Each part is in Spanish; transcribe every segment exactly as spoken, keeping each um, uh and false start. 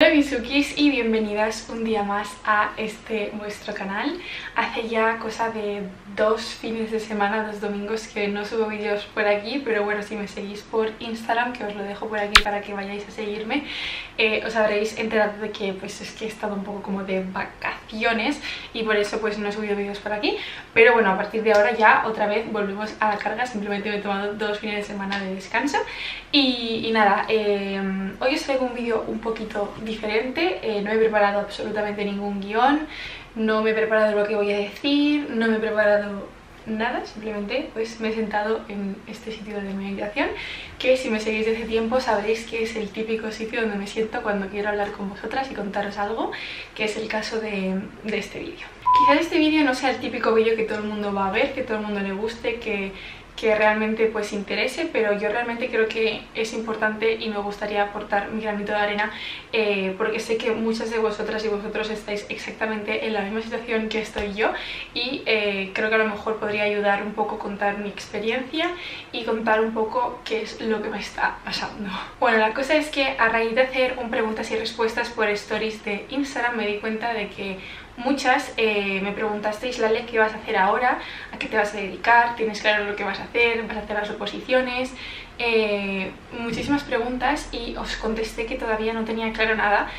Hola Misukis y bienvenidas un día más a este vuestro canal. Hace ya cosa de dos fines de semana, dos domingos que no subo vídeos por aquí, pero bueno, si me seguís por Instagram, que os lo dejo por aquí para que vayáis a seguirme, eh, os habréis enterado de que pues es que he estado un poco como de vacaciones y por eso pues no he subido vídeos por aquí, pero bueno, a partir de ahora ya otra vez volvemos a la carga. Simplemente me he tomado dos fines de semana de descanso y, y nada, eh, hoy os traigo un vídeo un poquito diferente. Eh, no he preparado absolutamente ningún guión, no me he preparado lo que voy a decir, no me he preparado nada, simplemente pues me he sentado en este sitio de meditación, que si me seguís desde tiempo sabréis que es el típico sitio donde me siento cuando quiero hablar con vosotras y contaros algo, que es el caso de, de este vídeo. Quizás este vídeo no sea el típico vídeo que todo el mundo va a ver, que todo el mundo le guste, que que realmente pues interese, pero yo realmente creo que es importante y me gustaría aportar mi granito de arena, eh, porque sé que muchas de vosotras y vosotros estáis exactamente en la misma situación que estoy yo y eh, creo que a lo mejor podría ayudar un poco a contar mi experiencia y contar un poco qué es lo que me está pasando. Bueno, la cosa es que a raíz de hacer un preguntas y respuestas por stories de Instagram me di cuenta de que muchas eh, me preguntasteis: Lale, ¿qué vas a hacer ahora? ¿A qué te vas a dedicar? ¿Tienes claro lo que vas a hacer? ¿Vas a hacer las oposiciones? Eh, muchísimas preguntas y os contesté que todavía no tenía claro nada.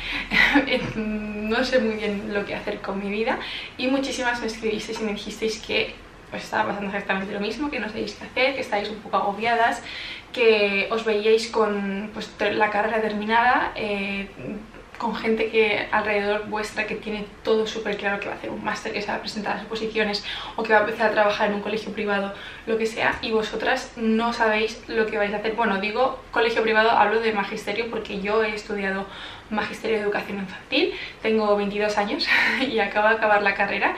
No sé muy bien lo que hacer con mi vida y muchísimas me escribisteis y me dijisteis que os estaba pasando exactamente lo mismo, que no sabéis qué hacer, que estáis un poco agobiadas, que os veíais con pues, la carrera terminada, eh, con gente que alrededor vuestra que tiene todo súper claro, que va a hacer un máster, que se va a presentar a las oposiciones o que va a empezar a trabajar en un colegio privado, lo que sea, y vosotras no sabéis lo que vais a hacer. Bueno, digo colegio privado, hablo de magisterio porque yo he estudiado magisterio de educación infantil, tengo veintidós años y acabo de acabar la carrera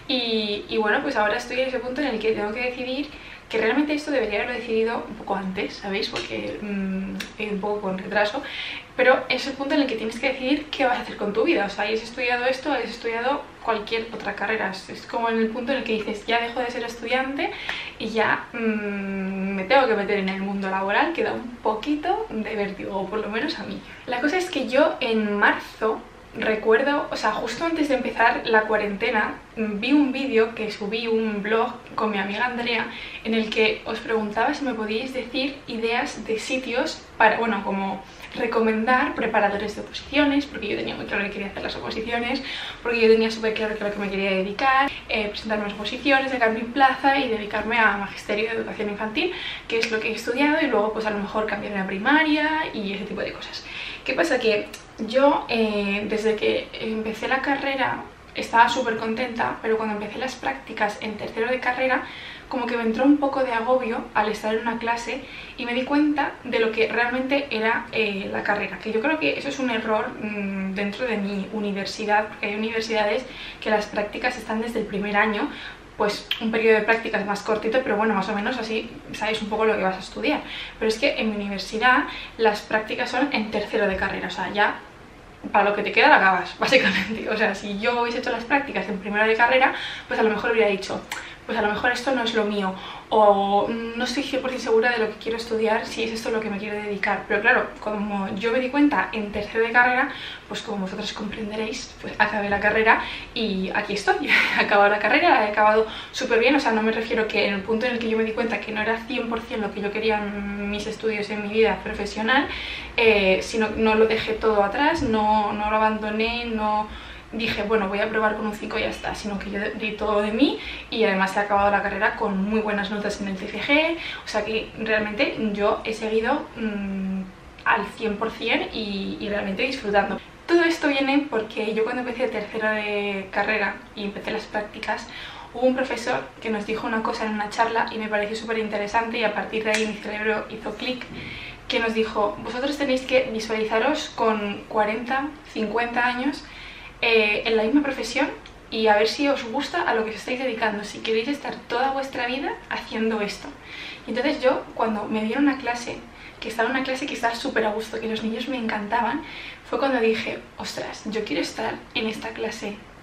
y, y bueno, pues ahora estoy en ese punto en el que tengo que decidir que realmente esto debería haberlo decidido un poco antes, ¿sabéis? Porque mmm, un poco con retraso, pero es el punto en el que tienes que decidir qué vas a hacer con tu vida. O sea, has estudiado esto, has estudiado cualquier otra carrera. Es como en el punto en el que dices, ya dejo de ser estudiante y ya mmm, me tengo que meter en el mundo laboral, que da un poquito de vértigo, o por lo menos a mí. La cosa es que yo en marzo recuerdo, o sea, justo antes de empezar la cuarentena, vi un vídeo que subí, un blog con mi amiga Andrea, en el que os preguntaba si me podíais decir ideas de sitios para, bueno, como recomendar preparadores de oposiciones, porque yo tenía muy claro que quería hacer las oposiciones, porque yo tenía súper claro que era lo que me quería dedicar, eh, presentarme las oposiciones, sacar mi plaza y dedicarme a magisterio de educación infantil, que es lo que he estudiado, y luego pues a lo mejor cambiarme a primaria y ese tipo de cosas. ¿Qué pasa? Que yo eh, desde que empecé la carrera estaba súper contenta, pero cuando empecé las prácticas en tercero de carrera como que me entró un poco de agobio al estar en una clase y me di cuenta de lo que realmente era eh, la carrera, que yo creo que eso es un error mmm, dentro de mi universidad, porque hay universidades que las prácticas están desde el primer año, pues un periodo de prácticas más cortito, pero bueno, más o menos así sabéis un poco lo que vas a estudiar. Pero es que en mi universidad las prácticas son en tercero de carrera, o sea, ya para lo que te queda la acabas, básicamente. O sea, si yo hubiese hecho las prácticas en primero de carrera, pues a lo mejor hubiera dicho, pues a lo mejor esto no es lo mío, o no estoy cien por cien segura de lo que quiero estudiar, si es esto lo que me quiero dedicar. Pero claro, como yo me di cuenta en tercero de carrera, pues como vosotros comprenderéis, pues acabé la carrera y aquí estoy. He acabado la carrera, la he acabado súper bien, o sea, no me refiero que en el punto en el que yo me di cuenta que no era cien por cien lo que yo quería en mis estudios, en mi vida profesional, eh, sino no lo dejé todo atrás, no, no lo abandoné, no dije, bueno, voy a probar con un cinco y ya está, sino que yo di todo de mí y además he acabado la carrera con muy buenas notas en el C F G, o sea que realmente yo he seguido mmm, al cien por cien y, y realmente disfrutando. Todo esto viene porque yo cuando empecé tercera de carrera y empecé las prácticas, hubo un profesor que nos dijo una cosa en una charla y me pareció súper interesante y a partir de ahí mi cerebro hizo clic, que nos dijo, vosotros tenéis que visualizaros con cuarenta, cincuenta años Eh, en la misma profesión y a ver si os gusta a lo que os estáis dedicando, si queréis estar toda vuestra vida haciendo esto. Y entonces yo, cuando me dieron una clase, que estaba en una clase que estaba súper a gusto, que los niños me encantaban, fue cuando dije, ostras, yo quiero estar en esta clase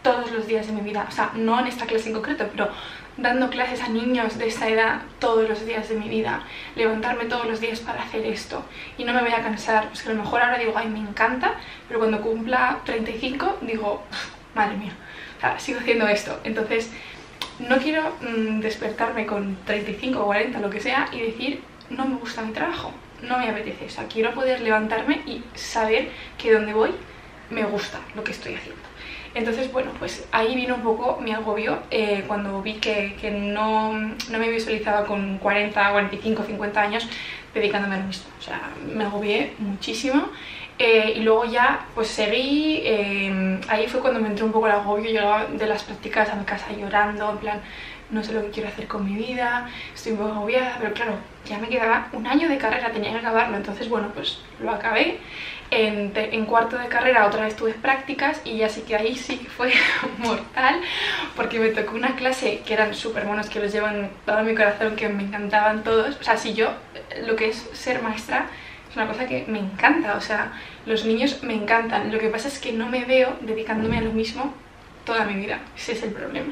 todos los días de mi vida, o sea, no en esta clase en concreto, pero dando clases a niños de esta edad todos los días de mi vida, levantarme todos los días para hacer esto y no me voy a cansar, pues que a lo mejor ahora digo, ay, me encanta, pero cuando cumpla treinta y cinco digo, madre mía, o sea, sigo haciendo esto. Entonces no quiero mmm, despertarme con treinta y cinco o cuarenta, lo que sea, y decir, no me gusta mi trabajo, no me apetece, o sea, quiero poder levantarme y saber que donde voy me gusta lo que estoy haciendo. Entonces, bueno, pues ahí vino un poco mi agobio eh, cuando vi que, que no, no me visualizaba con cuarenta, cuarenta y cinco, cincuenta años dedicándome a lo mismo. O sea, me agobié muchísimo eh, y luego ya pues seguí, eh, ahí fue cuando me entró un poco el agobio. Yo llegaba de las prácticas a mi casa llorando, en plan, no sé lo que quiero hacer con mi vida, estoy un poco agobiada, pero claro, ya me quedaba un año de carrera, tenía que acabarlo, entonces bueno, pues lo acabé. En, en cuarto de carrera otra vez tuve prácticas y ya sí que ahí sí que fue mortal, porque me tocó una clase que eran súper buenos, que los llevan todo mi corazón, que me encantaban todos. O sea, si yo, lo que es ser maestra es una cosa que me encanta, o sea, los niños me encantan, lo que pasa es que no me veo dedicándome a lo mismo toda mi vida, ese es el problema.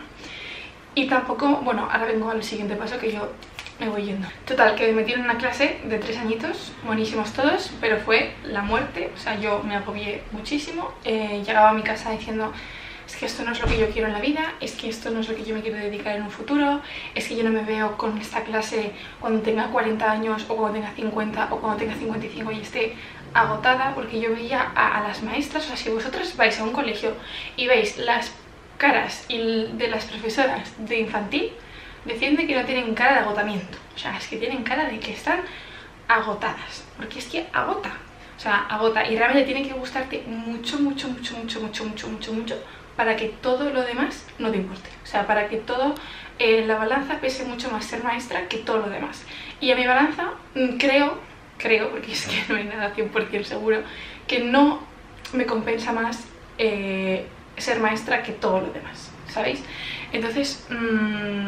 Y tampoco, bueno, ahora vengo al siguiente paso, que yo me voy yendo. Total, que me metí en una clase de tres añitos, buenísimos todos, pero fue la muerte. O sea, yo me agobié muchísimo, eh, llegaba a mi casa diciendo, es que esto no es lo que yo quiero en la vida, es que esto no es lo que yo me quiero dedicar en un futuro, es que yo no me veo con esta clase cuando tenga cuarenta años, o cuando tenga cincuenta, o cuando tenga cincuenta y cinco y esté agotada, porque yo veía a, a las maestras. O sea, si vosotros vais a un colegio y veis las caras y de las profesoras de infantil, defiende que no tienen cara de agotamiento, o sea, es que tienen cara de que están agotadas, porque es que agota, o sea, agota, y realmente tiene que gustarte mucho, mucho, mucho, mucho, mucho, mucho, mucho, mucho, para que todo lo demás no te importe, o sea, para que todo, eh, la balanza pese mucho más ser maestra que todo lo demás. Y a mi balanza, creo, creo, porque es que no hay nada cien por cien seguro, que no me compensa más eh, ser maestra que todo lo demás, ¿sabéis? Entonces, mmm,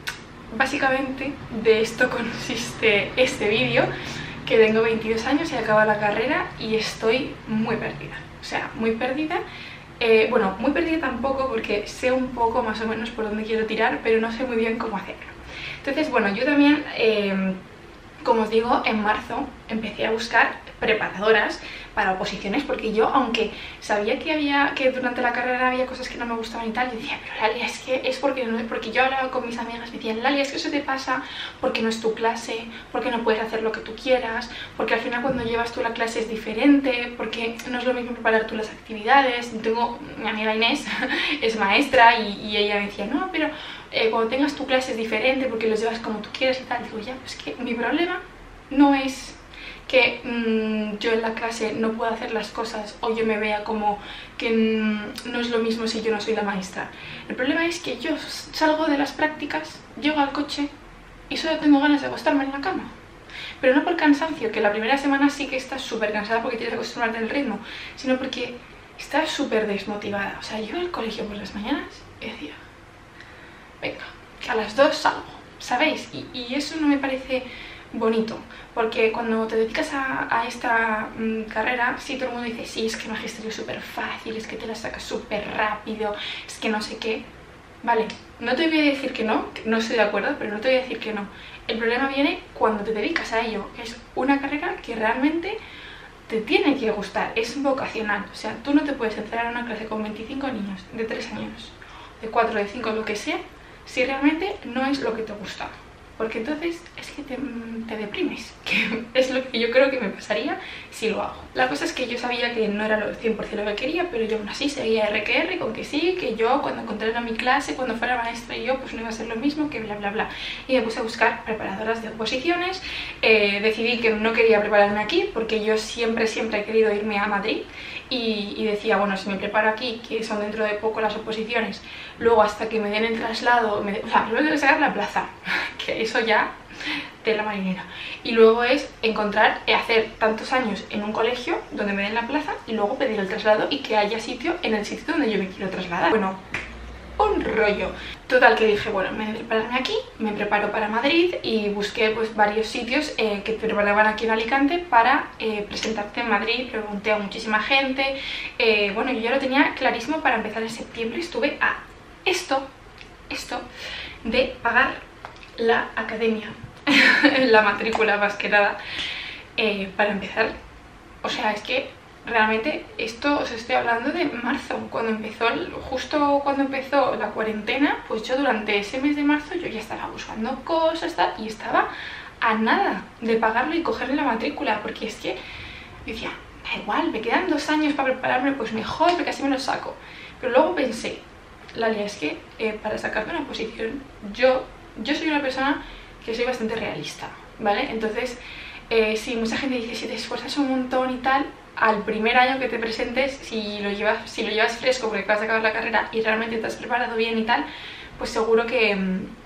básicamente de esto consiste este vídeo, que tengo veintidós años y acabo la carrera y estoy muy perdida, o sea, muy perdida. Eh, bueno, muy perdida tampoco, porque sé un poco más o menos por dónde quiero tirar, pero no sé muy bien cómo hacerlo. Entonces, bueno, yo también, eh, como os digo, en marzo empecé a buscar preparadoras para oposiciones, porque yo, aunque sabía que había que durante la carrera había cosas que no me gustaban y tal, yo decía, pero Lalia, es que es porque, no, porque yo hablaba con mis amigas, me decían, Lalia, es que eso te pasa porque no es tu clase, porque no puedes hacer lo que tú quieras, porque al final cuando llevas tú la clase es diferente, porque no es lo mismo preparar tú las actividades. Tengo mi amiga Inés, es maestra, y, y ella me decía, no, pero eh, cuando tengas tu clase es diferente porque los llevas como tú quieras y tal. Digo, ya, pues que mi problema no es que mmm, yo en la clase no pueda hacer las cosas, o yo me vea como que mmm, no es lo mismo si yo no soy la maestra. El problema es que yo salgo de las prácticas, llego al coche y solo tengo ganas de acostarme en la cama. Pero no por cansancio, que la primera semana sí que estás súper cansada porque tienes que acostumbrarte al ritmo, sino porque estás súper desmotivada. O sea, yo al colegio por las mañanas y decía, venga, que a las dos salgo, ¿sabéis? Y, y eso no me parece bonito, porque cuando te dedicas a, a esta mmm, carrera, sí, todo el mundo dice, sí, es que magisterio es súper fácil, es que te la sacas súper rápido, es que no sé qué. Vale, no te voy a decir que no, que no estoy de acuerdo, pero no te voy a decir que no. El problema viene cuando te dedicas a ello. Es una carrera que realmente te tiene que gustar, es vocacional. O sea, tú no te puedes entrar a una clase con veinticinco niños de tres años, de cuatro, de cinco, lo que sea, si realmente no es lo que te gusta. Porque entonces es que te, te deprimes, que es lo que yo creo que me pasaría si lo hago. La cosa es que yo sabía que no era lo cien por cien lo que quería, pero yo aún así seguía R que R con que sí, que yo cuando encontrara mi clase, cuando fuera maestra y yo, pues no iba a ser lo mismo, que bla bla bla. Y me puse a buscar preparadoras de oposiciones, eh, decidí que no quería prepararme aquí, porque yo siempre, siempre he querido irme a Madrid. Y, y decía, bueno, si me preparo aquí, que son dentro de poco las oposiciones, luego hasta que me den el traslado, me, o sea, luego tengo que sacar la plaza, que eso ya de la marinera. Y luego es encontrar, hacer tantos años en un colegio donde me den la plaza y luego pedir el traslado y que haya sitio en el sitio donde yo me quiero trasladar. Bueno, un rollo. Total, que dije, bueno, me voy a prepararme aquí, me preparo para Madrid y busqué pues varios sitios eh, que te preparaban aquí en Alicante para eh, presentarte en Madrid. Pregunté a muchísima gente, eh, bueno, yo ya lo tenía clarísimo. Para empezar en septiembre estuve a esto, esto de pagar la academia, la matrícula más que nada, eh, para empezar. O sea, es que realmente esto os estoy hablando de marzo, cuando empezó, justo cuando empezó la cuarentena. Pues yo durante ese mes de marzo yo ya estaba buscando cosas tal, y estaba a nada de pagarlo y cogerle la matrícula, porque es que decía, da igual, me quedan dos años para prepararme, pues mejor, porque así me lo saco. Pero luego pensé, Lalia, es que eh, para sacarte una posición, yo, yo soy una persona que soy bastante realista, ¿vale? Entonces, eh, si mucha gente dice, si te esfuerzas un montón y tal, al primer año que te presentes, si lo llevas, si lo llevas fresco porque vas a acabar la carrera y realmente te has preparado bien y tal, pues seguro que,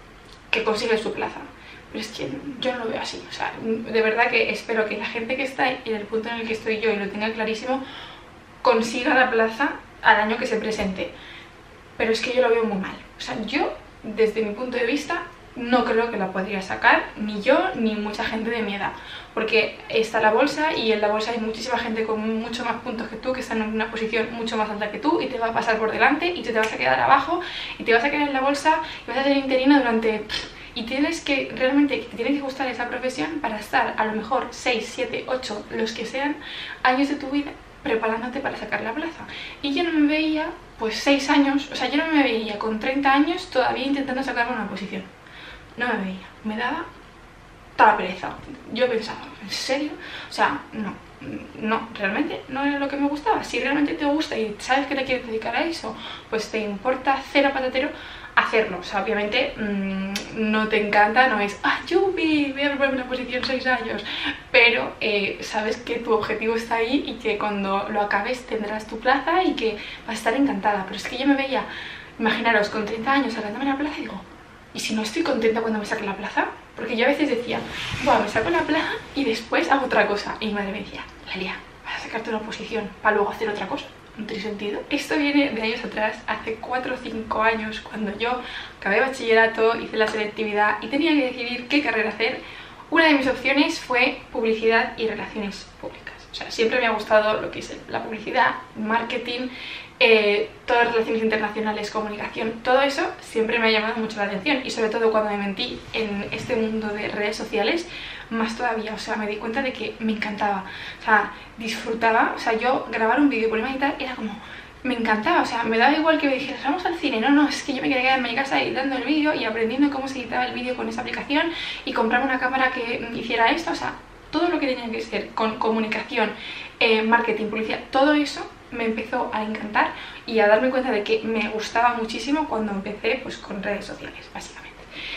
que consigues tu plaza. Pero es que yo no lo veo así. O sea, de verdad que espero que la gente que está en el punto en el que estoy yo y lo tenga clarísimo, consiga la plaza al año que se presente. Pero es que yo lo veo muy mal. O sea, yo, desde mi punto de vista, no creo que la podría sacar, ni yo ni mucha gente de mi edad, porque está la bolsa y en la bolsa hay muchísima gente con mucho más puntos que tú, que están en una posición mucho más alta que tú, y te va a pasar por delante y tú te vas a quedar abajo y te vas a quedar en la bolsa y vas a ser interina durante... Y tienes que, realmente, te tiene que gustar esa profesión para estar a lo mejor seis, siete, ocho, los que sean, años de tu vida preparándote para sacar la plaza. Y yo no me veía, pues seis años, o sea, yo no me veía con treinta años todavía intentando sacarme una posición. No me veía, me daba toda la pereza. Yo pensaba, ¿en serio? O sea, no, no, realmente no era lo que me gustaba. Si realmente te gusta y sabes que te quieres dedicar a eso, pues te importa cero patatero hacerlo. O sea, obviamente mmm, no te encanta, no es, ah, yupi, voy a prepararme una posición seis años, pero eh, sabes que tu objetivo está ahí y que cuando lo acabes tendrás tu plaza y que vas a estar encantada. Pero es que yo me veía, imaginaros, con treinta años sacándome la plaza y digo, ¿y si no estoy contenta cuando me saque la plaza? Porque yo a veces decía, bueno, me saco la plaza y después hago otra cosa. Y mi madre me decía, Lalia, vas a sacarte una posición para luego hacer otra cosa. No tiene sentido. Esto viene de años atrás, hace cuatro o cinco años, cuando yo acabé bachillerato, hice la selectividad y tenía que decidir qué carrera hacer. Una de mis opciones fue publicidad y relaciones públicas. O sea, siempre me ha gustado lo que es la publicidad, marketing, eh, todas las relaciones internacionales, comunicación, todo eso siempre me ha llamado mucho la atención, y sobre todo cuando me metí en este mundo de redes sociales, más todavía. O sea, me di cuenta de que me encantaba, o sea, disfrutaba. O sea, yo grabar un vídeo por mi editar era como, me encantaba. O sea, me daba igual que me dijeras, vamos al cine, no, no, es que yo me quería quedar en mi casa editando el vídeo y aprendiendo cómo se editaba el vídeo con esa aplicación y comprarme una cámara que hiciera esto. O sea, todo lo que tenía que ser con comunicación, eh, marketing, publicidad, todo eso me empezó a encantar y a darme cuenta de que me gustaba muchísimo cuando empecé pues con redes sociales, básicamente.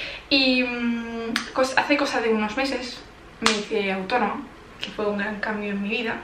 Y mmm, cos hace cosa de unos meses me hice autónoma, que fue un gran cambio en mi vida,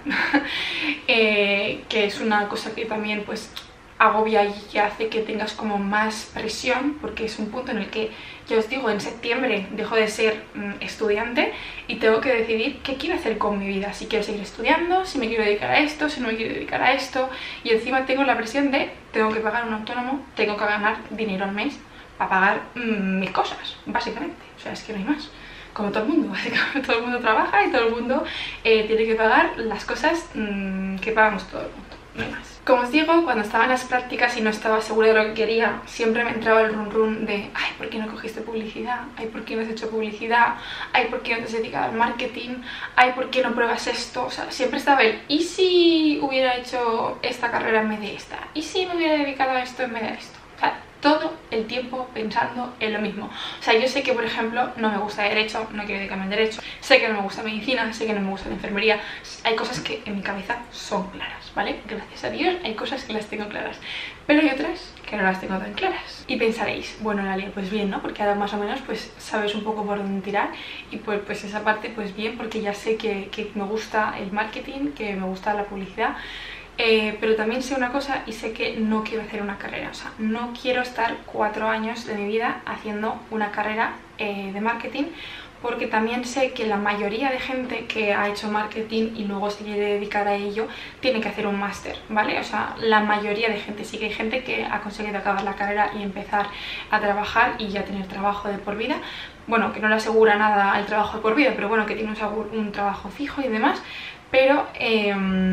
eh, que es una cosa que también pues agobia y que hace que tengas como más presión, porque es un punto en el que, ya os digo, en septiembre dejo de ser mmm, estudiante y tengo que decidir qué quiero hacer con mi vida, si quiero seguir estudiando, si me quiero dedicar a esto, si no me quiero dedicar a esto, y encima tengo la presión de tengo que pagar un autónomo, tengo que ganar dinero al mes para pagar mmm, mis cosas, básicamente. O sea, es que no hay más. Como todo el mundo, básicamente todo el mundo trabaja y todo el mundo eh, tiene que pagar las cosas mmm, que pagamos todo el mundo, no hay más. Como os digo, cuando estaba en las prácticas y no estaba segura de lo que quería, siempre me entraba el run run de ay, ¿por qué no cogiste publicidad? Ay, ¿por qué no has hecho publicidad? Ay, ¿por qué no te has dedicado al marketing? Ay, ¿por qué no pruebas esto? O sea, siempre estaba el ¿y si hubiera hecho esta carrera en vez de esta? ¿Y si me hubiera dedicado a esto en vez de esto? O sea, todo el tiempo pensando en lo mismo. O sea, yo sé que, por ejemplo, no me gusta Derecho, no quiero dedicarme al Derecho, sé que no me gusta Medicina, sé que no me gusta la enfermería. Hay cosas que en mi cabeza son claras, ¿vale? Gracias a Dios hay cosas que las tengo claras, pero hay otras que no las tengo tan claras. Y pensaréis, bueno, Lalia, pues bien, ¿no? Porque ahora más o menos pues sabes un poco por dónde tirar, y pues, pues esa parte pues bien, porque ya sé que, que me gusta el marketing, que me gusta la publicidad. Eh, pero también sé una cosa y sé que no quiero hacer una carrera. O sea, no quiero estar cuatro años de mi vida haciendo una carrera eh, de marketing, porque también sé que la mayoría de gente que ha hecho marketing y luego se quiere dedicar a ello tiene que hacer un máster, ¿vale? O sea, la mayoría de gente, sí que hay gente que ha conseguido acabar la carrera y empezar a trabajar y ya tener trabajo de por vida, bueno, que no le asegura nada el trabajo de por vida, pero bueno, que tiene un, un trabajo fijo y demás, pero eh,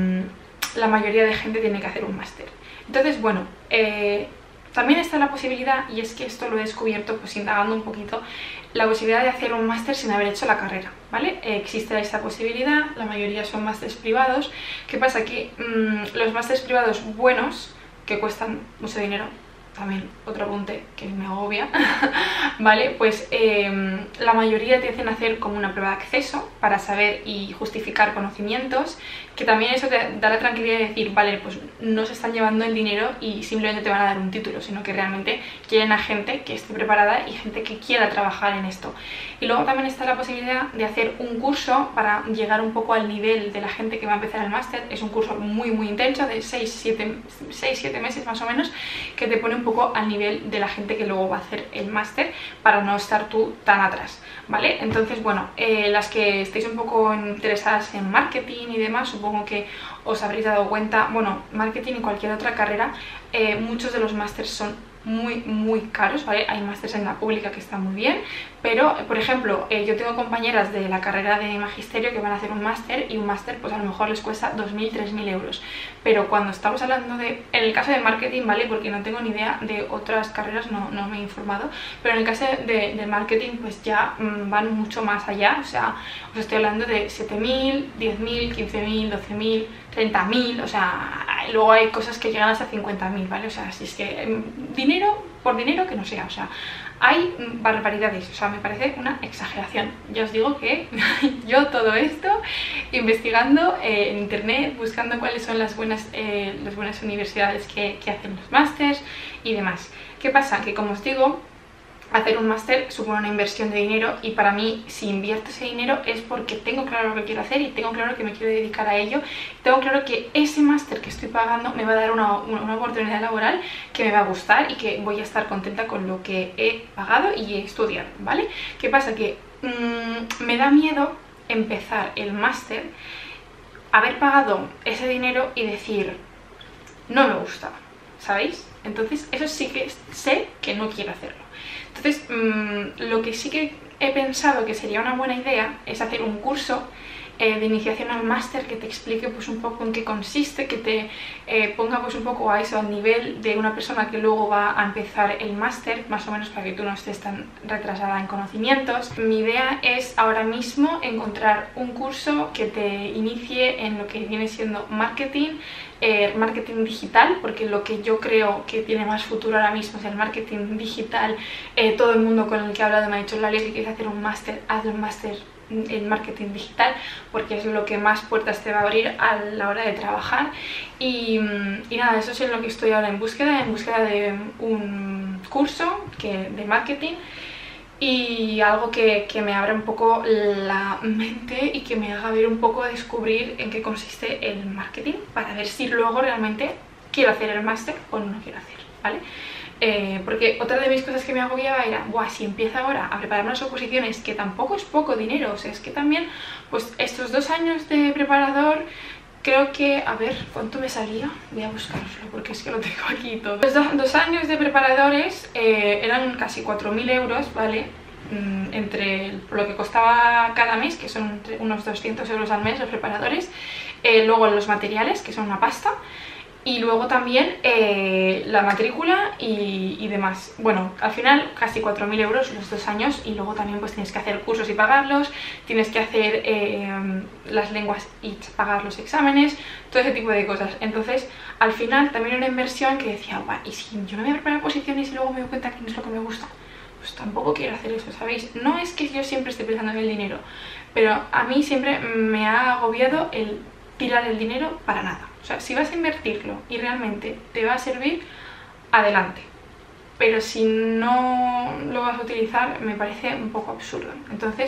la mayoría de gente tiene que hacer un máster. Entonces, bueno, eh, también está la posibilidad, y es que esto lo he descubierto pues indagando un poquito, la posibilidad de hacer un máster sin haber hecho la carrera, ¿vale? Eh, existe esta posibilidad, la mayoría son másteres privados. ¿Qué pasa? Que mmm, los másteres privados buenos, que cuestan mucho dinero, también otro apunte que me agobia, ¿vale? Pues eh, la mayoría te hacen hacer como una prueba de acceso para saber y justificar conocimientos, que también eso te da la tranquilidad de decir, vale, pues no se están llevando el dinero y simplemente te van a dar un título, sino que realmente quieren a gente que esté preparada y gente que quiera trabajar en esto. Y luego también está la posibilidad de hacer un curso para llegar un poco al nivel de la gente que va a empezar el máster. Es un curso muy muy intenso de seis siete meses más o menos, que te pone un poco al nivel de la gente que luego va a hacer el máster para no estar tú tan atrás, ¿vale? Entonces, bueno, eh, las que estéis un poco interesadas en marketing y demás, supongo que os habréis dado cuenta, bueno, marketing y cualquier otra carrera, eh, muchos de los másters son muy muy caros, ¿vale? Hay másters en la pública que están muy bien, pero por ejemplo eh, yo tengo compañeras de la carrera de magisterio que van a hacer un máster y un máster pues a lo mejor les cuesta dos mil, tres mil euros, pero cuando estamos hablando de, en el caso de marketing, ¿vale? Porque no tengo ni idea de otras carreras, no, no me he informado, pero en el caso de, de marketing pues ya mmm, van mucho más allá, o sea, os estoy hablando de siete mil, diez mil, quince mil, doce mil, treinta mil, o sea, luego hay cosas que llegan hasta cincuenta mil, ¿vale? O sea, si es que eh, dinero por dinero que no sea, o sea, hay barbaridades, o sea, me parece una exageración. Ya os digo que yo todo esto investigando eh, en internet, buscando cuáles son las buenas, eh, las buenas universidades que, que hacen los másters y demás. ¿Qué pasa? Que como os digo, hacer un máster supone una inversión de dinero y para mí si invierto ese dinero es porque tengo claro lo que quiero hacer y tengo claro que me quiero dedicar a ello, tengo claro que ese máster que estoy pagando me va a dar una, una oportunidad laboral que me va a gustar y que voy a estar contenta con lo que he pagado y he estudiado, ¿vale? ¿Qué pasa? Que mmm, me da miedo empezar el máster, haber pagado ese dinero y decir, no me gusta, ¿sabéis? Entonces eso sí que sé que no quiero hacerlo. Entonces, mmm, lo que sí que he pensado que sería una buena idea es hacer un curso eh, de iniciación al máster que te explique pues un poco en qué consiste, que te eh, ponga pues un poco a eso al nivel de una persona que luego va a empezar el máster, más o menos para que tú no estés tan retrasada en conocimientos. Mi idea es ahora mismo encontrar un curso que te inicie en lo que viene siendo marketing, Eh, marketing digital, porque lo que yo creo que tiene más futuro ahora mismo es el marketing digital. Eh, todo el mundo con el que he hablado me ha dicho, Lali, si quieres hacer un máster, haz un máster en marketing digital, porque es lo que más puertas te va a abrir a la hora de trabajar. Y, y nada, eso es en lo que estoy ahora en búsqueda, en búsqueda de un curso que, de marketing, y algo que, que me abra un poco la mente y que me haga ver un poco, descubrir en qué consiste el marketing, para ver si luego realmente quiero hacer el máster o no quiero hacer, ¿vale? Eh, porque otra de mis cosas que me agobiaba era, buah, si empiezo ahora a preparar unas oposiciones, que tampoco es poco dinero, o sea, es que también, pues estos dos años de preparador, creo que, a ver, ¿cuánto me salía? Voy a buscarlo porque es que lo tengo aquí todo. Los dos, dos años de preparadores eh, eran casi cuatro mil euros, ¿vale? Mm, entre lo que costaba cada mes, que son unos doscientos euros al mes los preparadores, eh, luego los materiales, que son una pasta, y luego también eh, la matrícula y, y demás. Bueno, al final casi cuatro mil euros los dos años, y luego también pues tienes que hacer cursos y pagarlos, tienes que hacer eh, las lenguas y pagar los exámenes, todo ese tipo de cosas. Entonces al final también una inversión que decía, guau, ¿y si yo me voy a preparar posiciones y luego me doy cuenta que no es lo que me gusta? Pues tampoco quiero hacer eso, ¿sabéis? No es que yo siempre esté pensando en el dinero, pero a mí siempre me ha agobiado el tirar el dinero para nada. O sea, si vas a invertirlo y realmente te va a servir, adelante. Pero si no lo vas a utilizar, me parece un poco absurdo. Entonces,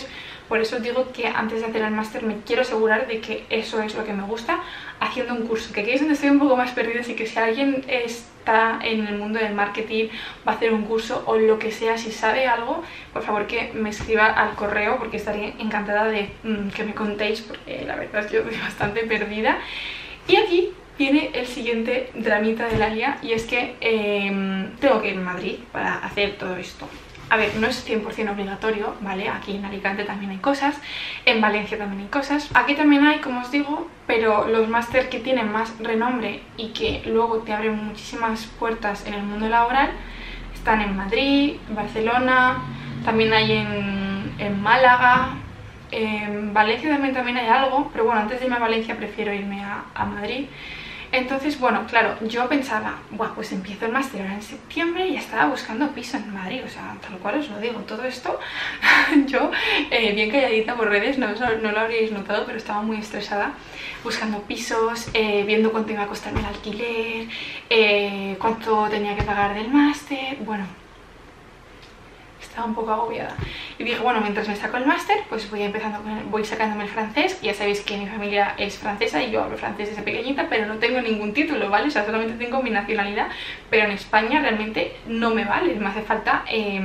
Por eso os digo que antes de hacer el máster me quiero asegurar de que eso es lo que me gusta, haciendo un curso, que aquí es donde estoy un poco más perdida, así que si alguien está en el mundo del marketing, va a hacer un curso o lo que sea, si sabe algo, por favor que me escriba al correo, porque estaré encantada de mmm, que me contéis, porque la verdad es que yo estoy bastante perdida. Y aquí viene el siguiente dramita de la Lalia, y es que eh, tengo que ir a Madrid para hacer todo esto. A ver, no es cien por cien obligatorio, ¿vale? Aquí en Alicante también hay cosas, en Valencia también hay cosas. Aquí también hay, como os digo, pero los máster que tienen más renombre y que luego te abren muchísimas puertas en el mundo laboral están en Madrid, Barcelona, también hay en, en Málaga, en Valencia también, también hay algo, pero bueno, antes de irme a Valencia prefiero irme a, a Madrid. Entonces, bueno, claro, yo pensaba, bueno, pues empiezo el máster ahora en septiembre y ya estaba buscando piso en Madrid, o sea, tal cual os lo digo, todo esto, yo eh, bien calladita por redes, no, no lo habríais notado, pero estaba muy estresada, buscando pisos, eh, viendo cuánto iba a costarme el alquiler, eh, cuánto tenía que pagar del máster, bueno, estaba un poco agobiada. Y dije, bueno, mientras me saco el máster, pues voy empezando con el, voy sacándome el francés. Ya sabéis que mi familia es francesa y yo hablo francés desde pequeñita, pero no tengo ningún título, ¿vale? O sea, solamente tengo mi nacionalidad, pero en España realmente no me vale. Me hace falta eh,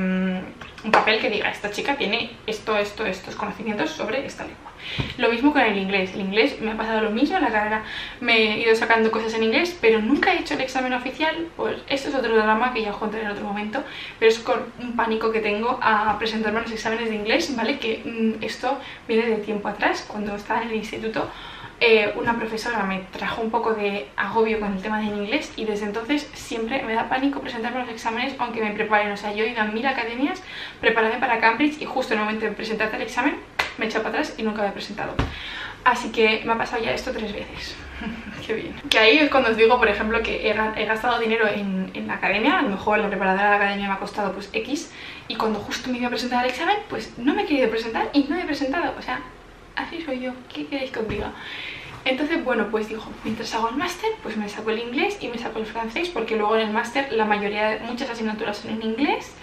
un papel que diga, esta chica tiene esto, esto, estos conocimientos sobre esta lengua. Lo mismo con el inglés. El inglés me ha pasado lo mismo en la carrera. Me he ido sacando cosas en inglés, pero nunca he hecho el examen oficial. Pues esto es otro drama que ya os contaré en otro momento, pero es con un pánico que tengo a presentarme a los exámenes de inglés, ¿vale? Que mmm, esto viene de tiempo atrás. Cuando estaba en el instituto, eh, una profesora me trajo un poco de agobio con el tema del inglés y desde entonces siempre me da pánico presentarme a los exámenes aunque me preparen. O sea, yo he ido a mil academias, prepararme para Cambridge y justo en el momento de presentarte al examen me he echado para atrás y nunca me he presentado. Así que me ha pasado ya esto tres veces. Qué bien. Que ahí es cuando os digo, por ejemplo, que he, he gastado dinero en, en la academia. A lo mejor la preparadora de la academia me ha costado pues X, y cuando justo me iba a presentar al examen, pues no me he querido presentar y no me he presentado. O sea, así soy yo. ¿Qué queréis que os diga? Entonces, bueno, pues digo, mientras hago el máster, pues me saco el inglés y me saco el francés, porque luego en el máster la mayoría de muchas asignaturas son en inglés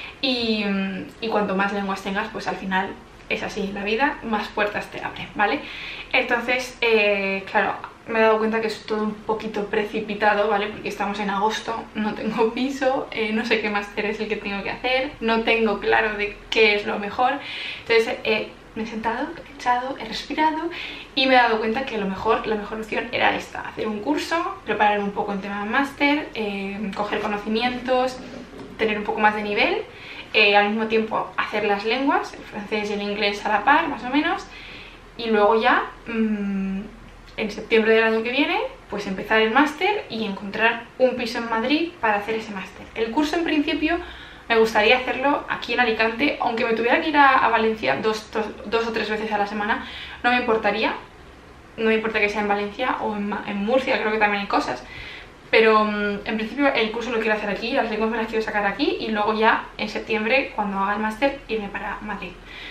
y, y cuanto más lenguas tengas, pues al final es así, la vida, más puertas te abre, ¿vale? Entonces, eh, claro, me he dado cuenta que es todo un poquito precipitado, ¿vale? Porque estamos en agosto, no tengo piso, eh, no sé qué máster es el que tengo que hacer, no tengo claro de qué es lo mejor. Entonces, eh, me he sentado, he pensado, he respirado y me he dado cuenta que a lo mejor, la mejor opción era esta: hacer un curso, prepararme un poco en tema de máster, eh, coger conocimientos, tener un poco más de nivel. Eh, al mismo tiempo hacer las lenguas, el francés y el inglés a la par, más o menos, y luego ya, mmm, en septiembre del año que viene, pues empezar el máster y encontrar un piso en Madrid para hacer ese máster. El curso en principio me gustaría hacerlo aquí en Alicante, aunque me tuviera que ir a, a Valencia dos, dos, dos o tres veces a la semana, no me importaría, no me importa que sea en Valencia o en, en Murcia, creo que también hay cosas. Pero um, en principio el curso lo quiero hacer aquí, las lenguas me las quiero sacar aquí y luego ya en septiembre, cuando haga el máster, irme para Madrid.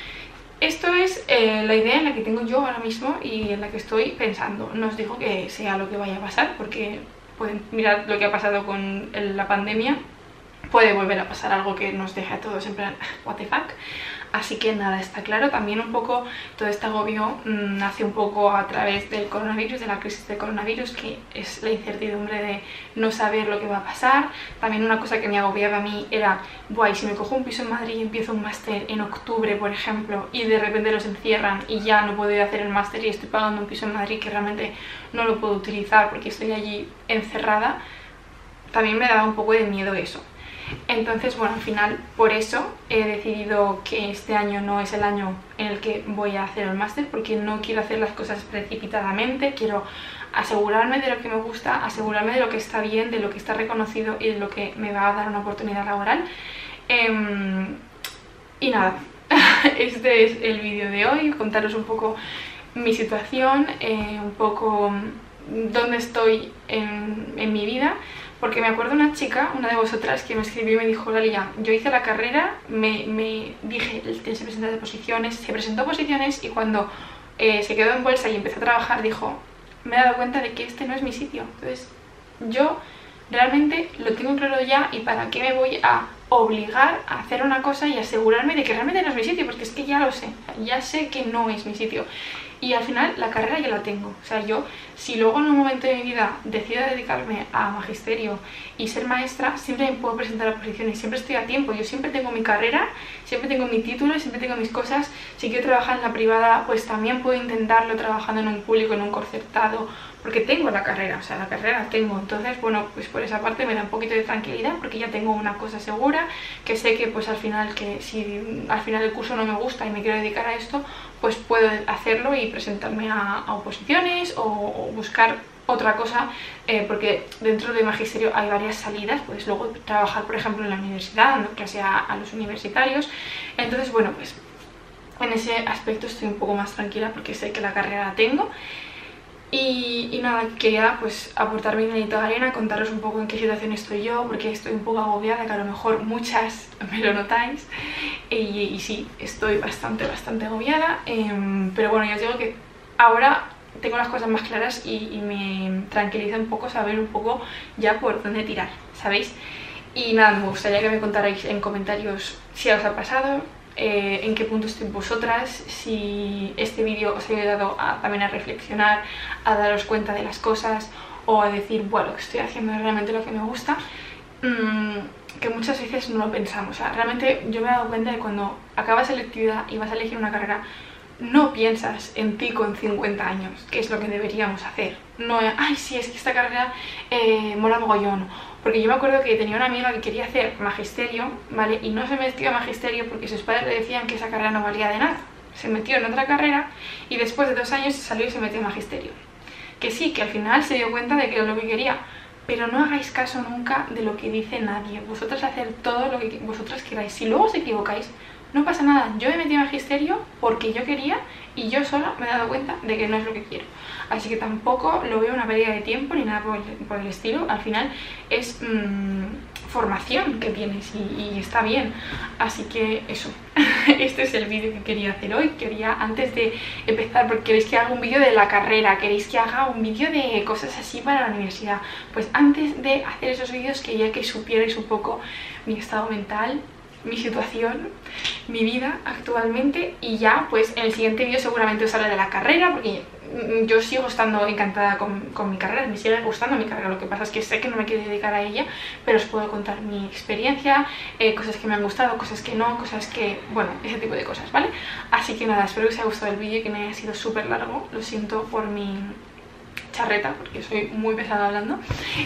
Esto es eh, la idea en la que tengo yo ahora mismo y en la que estoy pensando. No os digo que sea lo que vaya a pasar, porque pueden mirar lo que ha pasado con el, la pandemia. Puede volver a pasar algo que nos deje a todos en plan, what the fuck. Así que nada, está claro. También un poco todo este agobio mmm, nace un poco a través del coronavirus, de la crisis del coronavirus, que es la incertidumbre de no saber lo que va a pasar. También una cosa que me agobiaba a mí era, guay, si me cojo un piso en Madrid y empiezo un máster en octubre, por ejemplo, y de repente los encierran y ya no puedo ir a hacer el máster y estoy pagando un piso en Madrid que realmente no lo puedo utilizar porque estoy allí encerrada, también me daba un poco de miedo eso. Entonces, bueno, al final por eso he decidido que este año no es el año en el que voy a hacer el máster, porque no quiero hacer las cosas precipitadamente, quiero asegurarme de lo que me gusta, asegurarme de lo que está bien, de lo que está reconocido y de lo que me va a dar una oportunidad laboral. Eh, y nada, este es el vídeo de hoy, contaros un poco mi situación, eh, un poco dónde estoy en, en mi vida. Porque me acuerdo una chica, una de vosotras, que me escribió y me dijo, Lalia, yo hice la carrera, me, me dije, tienes que presentar posiciones, se presentó posiciones y cuando eh, se quedó en bolsa y empezó a trabajar, dijo, me he dado cuenta de que este no es mi sitio. Entonces, yo realmente lo tengo claro ya y para qué me voy a obligar a hacer una cosa y asegurarme de que realmente no es mi sitio, porque es que ya lo sé, ya sé que no es mi sitio. Y al final la carrera ya la tengo. O sea, yo, si luego en un momento de mi vida decido dedicarme a magisterio y ser maestra, siempre me puedo presentar a posiciones, siempre estoy a tiempo. Yo siempre tengo mi carrera, siempre tengo mi título, siempre tengo mis cosas. Si quiero trabajar en la privada, pues también puedo intentarlo trabajando en un público, en un concertado, porque tengo la carrera, o sea, la carrera la tengo. Entonces, bueno, pues por esa parte me da un poquito de tranquilidad, porque ya tengo una cosa segura, que sé que pues al final, que si al final el curso no me gusta y me quiero dedicar a esto, pues puedo hacerlo y presentarme a, a oposiciones o, o buscar otra cosa, eh, porque dentro de magisterio hay varias salidas, pues luego trabajar, por ejemplo, en la universidad, dando clase a, a los universitarios. Entonces, bueno, pues en ese aspecto estoy un poco más tranquila porque sé que la carrera la tengo. Y, y nada, quería pues aportar mi granito de arena, contaros un poco en qué situación estoy yo, porque estoy un poco agobiada, que a lo mejor muchas me lo notáis, y, y sí, estoy bastante, bastante agobiada, eh, pero bueno, ya os digo que ahora tengo las cosas más claras y, y me tranquiliza un poco saber un poco ya por dónde tirar, ¿sabéis? Y nada, me gustaría que me contarais en comentarios si os ha pasado, Eh, en qué punto estáis vosotras, si este vídeo os ha ayudado a, también a reflexionar, a daros cuenta de las cosas o a decir, bueno, lo que estoy haciendo es realmente lo que me gusta, mm, que muchas veces no lo pensamos. O sea, realmente yo me he dado cuenta de cuando acabas selectividad y vas a elegir una carrera, no piensas en ti con cincuenta años, que es lo que deberíamos hacer. No, ay, sí, es que esta carrera eh, mola mogollón. Porque yo me acuerdo que tenía una amiga que quería hacer magisterio, ¿vale? Y no se metió a magisterio porque sus padres le decían que esa carrera no valía de nada. Se metió en otra carrera y después de dos años salió y se metió a magisterio. Que sí, que al final se dio cuenta de que era lo que quería, pero no hagáis caso nunca de lo que dice nadie. Vosotras hacer todo lo que vosotras queráis. Si luego os equivocáis, no pasa nada. Yo me metí a magisterio porque yo quería y yo sola me he dado cuenta de que no es lo que quiero. Así que tampoco lo veo una pérdida de tiempo ni nada por el, por el estilo. Al final es mmm, formación que tienes y, y está bien. Así que eso, este es el vídeo que quería hacer hoy. Quería, antes de empezar, porque queréis que haga un vídeo de la carrera, queréis que haga un vídeo de cosas así para la universidad, pues antes de hacer esos vídeos quería que supierais un poco mi estado mental, mi situación, mi vida actualmente, y ya pues en el siguiente vídeo seguramente os hablaré de la carrera, porque yo sigo estando encantada con, con mi carrera, me sigue gustando mi carrera, lo que pasa es que sé que no me quiero dedicar a ella, pero os puedo contar mi experiencia, eh, cosas que me han gustado, cosas que no, cosas que, bueno, ese tipo de cosas, ¿vale? Así que nada, espero que os haya gustado el vídeo y que me haya sido súper largo, lo siento por mi charreta, porque soy muy pesada hablando,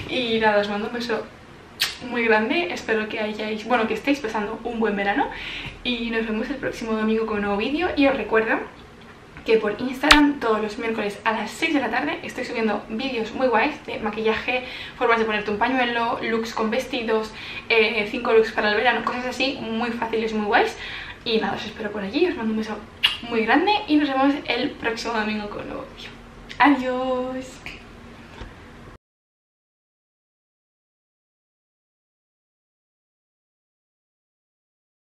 y nada, os mando un beso muy grande, espero que hayáis, bueno, que estéis pasando un buen verano y nos vemos el próximo domingo con un nuevo vídeo. Y os recuerdo que por Instagram todos los miércoles a las seis de la tarde estoy subiendo vídeos muy guays de maquillaje, formas de ponerte un pañuelo, looks con vestidos, cinco looks para el verano, cosas así muy fáciles, muy guays. Y nada, os espero por allí, os mando un beso muy grande y nos vemos el próximo domingo con un nuevo vídeo. Adiós.